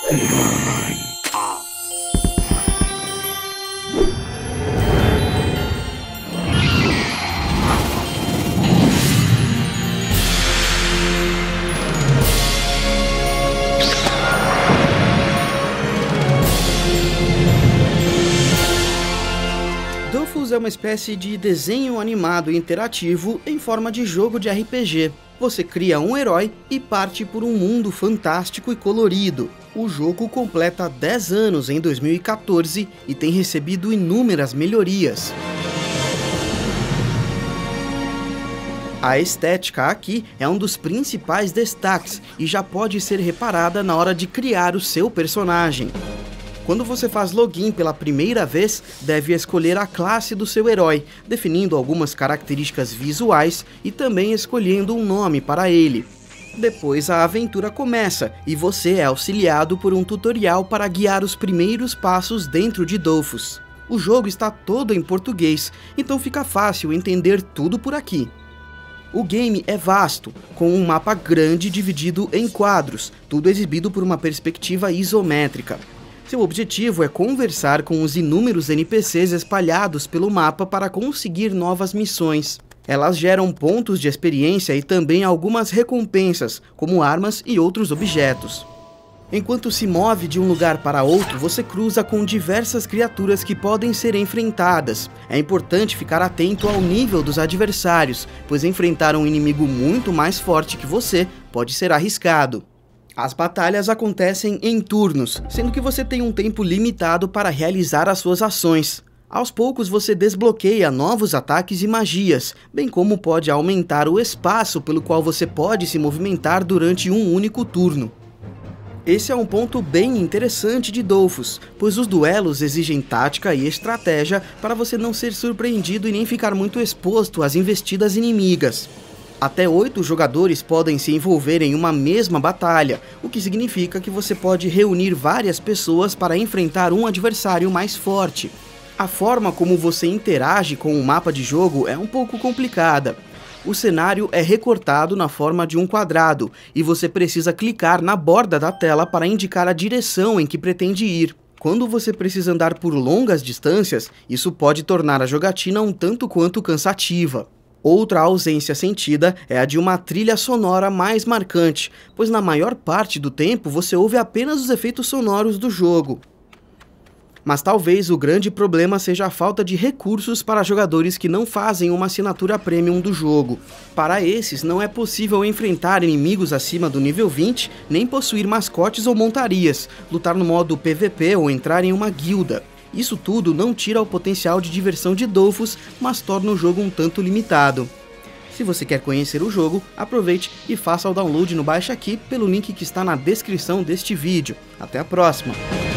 Dofus é uma espécie de desenho animado interativo em forma de jogo de RPG. Você cria um herói e parte por um mundo fantástico e colorido. O jogo completa 10 anos em 2014 e tem recebido inúmeras melhorias. A estética aqui é um dos principais destaques e já pode ser reparada na hora de criar o seu personagem. Quando você faz login pela primeira vez, deve escolher a classe do seu herói, definindo algumas características visuais e também escolhendo um nome para ele. Depois a aventura começa e você é auxiliado por um tutorial para guiar os primeiros passos dentro de Dofus. O jogo está todo em português, então fica fácil entender tudo por aqui. O game é vasto, com um mapa grande dividido em quadros, tudo exibido por uma perspectiva isométrica. Seu objetivo é conversar com os inúmeros NPCs espalhados pelo mapa para conseguir novas missões. Elas geram pontos de experiência e também algumas recompensas, como armas e outros objetos. Enquanto se move de um lugar para outro, você cruza com diversas criaturas que podem ser enfrentadas. É importante ficar atento ao nível dos adversários, pois enfrentar um inimigo muito mais forte que você pode ser arriscado. As batalhas acontecem em turnos, sendo que você tem um tempo limitado para realizar as suas ações. Aos poucos você desbloqueia novos ataques e magias, bem como pode aumentar o espaço pelo qual você pode se movimentar durante um único turno. Esse é um ponto bem interessante de Dofus, pois os duelos exigem tática e estratégia para você não ser surpreendido e nem ficar muito exposto às investidas inimigas. Até 8 jogadores podem se envolver em uma mesma batalha, o que significa que você pode reunir várias pessoas para enfrentar um adversário mais forte. A forma como você interage com o mapa de jogo é um pouco complicada. O cenário é recortado na forma de um quadrado, e você precisa clicar na borda da tela para indicar a direção em que pretende ir. Quando você precisa andar por longas distâncias, isso pode tornar a jogatina um tanto quanto cansativa. Outra ausência sentida é a de uma trilha sonora mais marcante, pois na maior parte do tempo você ouve apenas os efeitos sonoros do jogo. Mas talvez o grande problema seja a falta de recursos para jogadores que não fazem uma assinatura premium do jogo. Para esses, não é possível enfrentar inimigos acima do nível 20, nem possuir mascotes ou montarias, lutar no modo PVP ou entrar em uma guilda. Isso tudo não tira o potencial de diversão de Dofus, mas torna o jogo um tanto limitado. Se você quer conhecer o jogo, aproveite e faça o download no Baixa Aqui pelo link que está na descrição deste vídeo. Até a próxima!